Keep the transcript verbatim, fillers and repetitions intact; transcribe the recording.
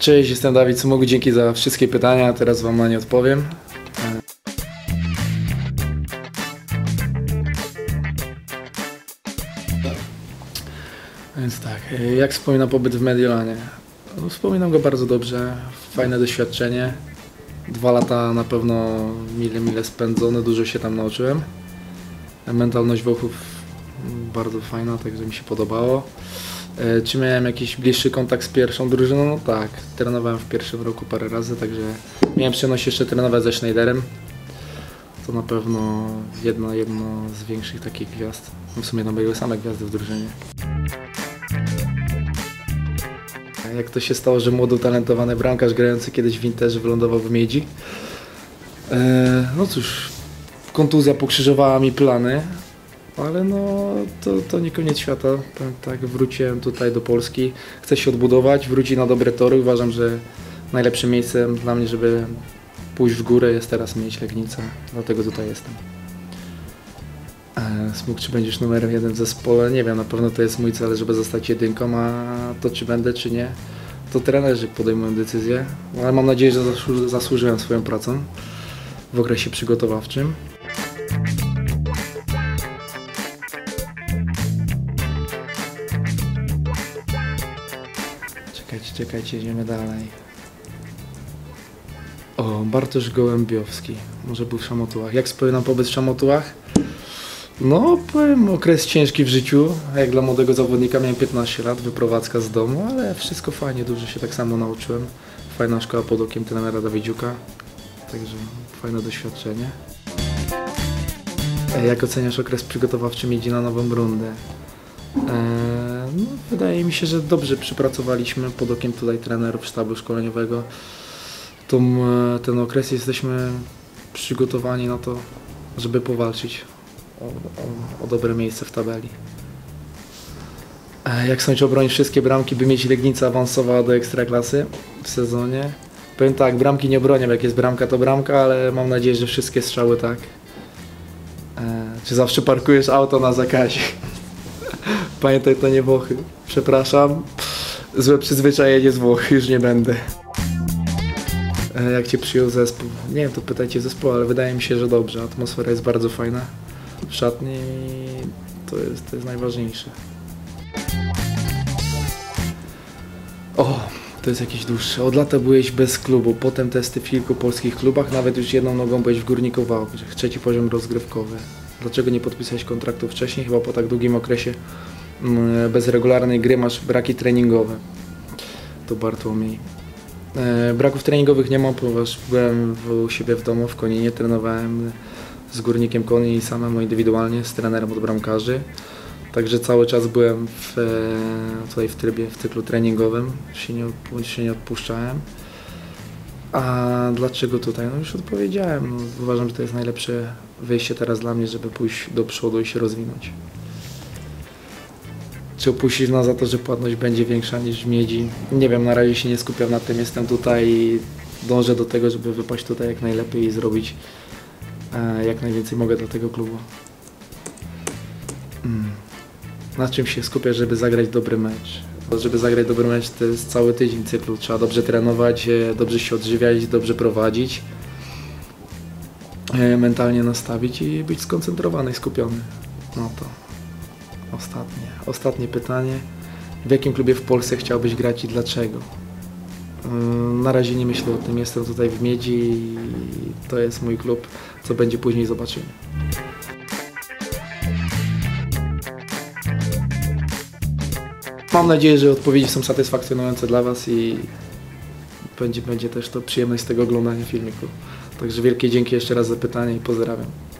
Cześć, jestem Dawid Smug, dzięki za wszystkie pytania, teraz wam na nie odpowiem. Więc tak, jak wspominam pobyt w Mediolanie? No, wspominam go bardzo dobrze, fajne doświadczenie. Dwa lata na pewno mile, mile spędzone, dużo się tam nauczyłem. Mentalność Włochów bardzo fajna, także mi się podobało. Czy miałem jakiś bliższy kontakt z pierwszą drużyną? No tak, trenowałem w pierwszym roku parę razy, także miałem przyjemność jeszcze trenować ze Schneiderem. To na pewno jedno, jedno z większych takich gwiazd. W sumie no były same gwiazdy w drużynie. Jak to się stało, że młody, utalentowany bramkarz grający kiedyś w Interze wylądował w Miedzi? Eee, no cóż, kontuzja pokrzyżowała mi plany, ale no to, to nie koniec świata. Tak, wróciłem tutaj do Polski, chcę się odbudować, wrócić na dobre tory. Uważam, że najlepszym miejscem dla mnie, żeby pójść w górę, jest teraz Miedź Legnica, dlatego tutaj jestem. Smug, czy będziesz numerem jeden w zespole? Nie wiem, na pewno to jest mój cel, żeby zostać jedynką, a to czy będę, czy nie, to trenerzy podejmują decyzję, ale mam nadzieję, że zasłu zasłużyłem swoją pracą w okresie przygotowawczym. Czekajcie, czekajcie, idziemy dalej. O, Bartosz Gołębiowski, może był w Szamotułach. Jak wspominam pobyt w Szamotułach? No, powiem, okres ciężki w życiu. Jak dla młodego zawodnika miałem piętnaście lat, wyprowadzka z domu, ale wszystko fajnie, dużo się tak samo nauczyłem. Fajna szkoła pod okiem trenera Dawidziuka, także fajne doświadczenie. Jak oceniasz okres przygotowawczy Miedzi na nową rundę? Eee, no, wydaje mi się, że dobrze przypracowaliśmy pod okiem tutaj trenerów sztabu szkoleniowego. Tą, ten okres jesteśmy przygotowani na to, żeby powalczyć O, o, o dobre miejsce w tabeli. Jak sądzisz, obronić wszystkie bramki, by Miedź Legnica awansowała do Ekstraklasy w sezonie? Powiem tak, bramki nie obronię, jak jest bramka to bramka, ale mam nadzieję, że wszystkie strzały tak. E, czy zawsze parkujesz auto na zakazie? Pamiętaj, to nie Włochy. Przepraszam, złe przyzwyczajenie z Włoch, już nie będę. E, jak Cię przyjął zespół? Nie wiem, to pytajcie zespół, ale wydaje mi się, że dobrze. Atmosfera jest bardzo fajna w szatni, to jest, to jest najważniejsze. O, to jest jakieś dłuższe. Od lata byłeś bez klubu, potem testy w kilku polskich klubach, nawet już jedną nogą byłeś w Górniku Wałbrzych, trzeci poziom rozgrywkowy. Dlaczego nie podpisałeś kontraktu wcześniej? Chyba po tak długim okresie bez regularnej gry masz braki treningowe. To Bartłomiej. E, braków treningowych nie mam, ponieważ byłem u siebie w domu w Koninie, trenowałem z Górnikiem Konin i samemu indywidualnie z trenerem od bramkarzy. Także cały czas byłem w, tutaj w trybie, w cyklu treningowym, się nie, się nie odpuszczałem. A dlaczego tutaj? No już odpowiedziałem. No, uważam, że to jest najlepsze wyjście teraz dla mnie, żeby pójść do przodu i się rozwinąć. Czy opuścić nas za to, że płatność będzie większa niż w Miedzi? Nie wiem, na razie się nie skupiam na tym. Jestem tutaj i dążę do tego, żeby wypaść tutaj jak najlepiej i zrobić jak najwięcej mogę dla tego klubu. Hmm. Na czym się skupiać, żeby zagrać dobry mecz? Żeby zagrać dobry mecz, to jest cały tydzień cyklu. Trzeba dobrze trenować, dobrze się odżywiać, dobrze prowadzić, mentalnie nastawić i być skoncentrowany i skupiony. No to ostatnie, ostatnie pytanie. W jakim klubie w Polsce chciałbyś grać i dlaczego? Na razie nie myślę o tym, jestem tutaj w Miedzi i to jest mój klub, co będzie później zobaczymy. Mam nadzieję, że odpowiedzi są satysfakcjonujące dla Was i będzie, będzie też to przyjemność z tego oglądania filmiku. Także wielkie dzięki jeszcze raz za pytanie i pozdrawiam.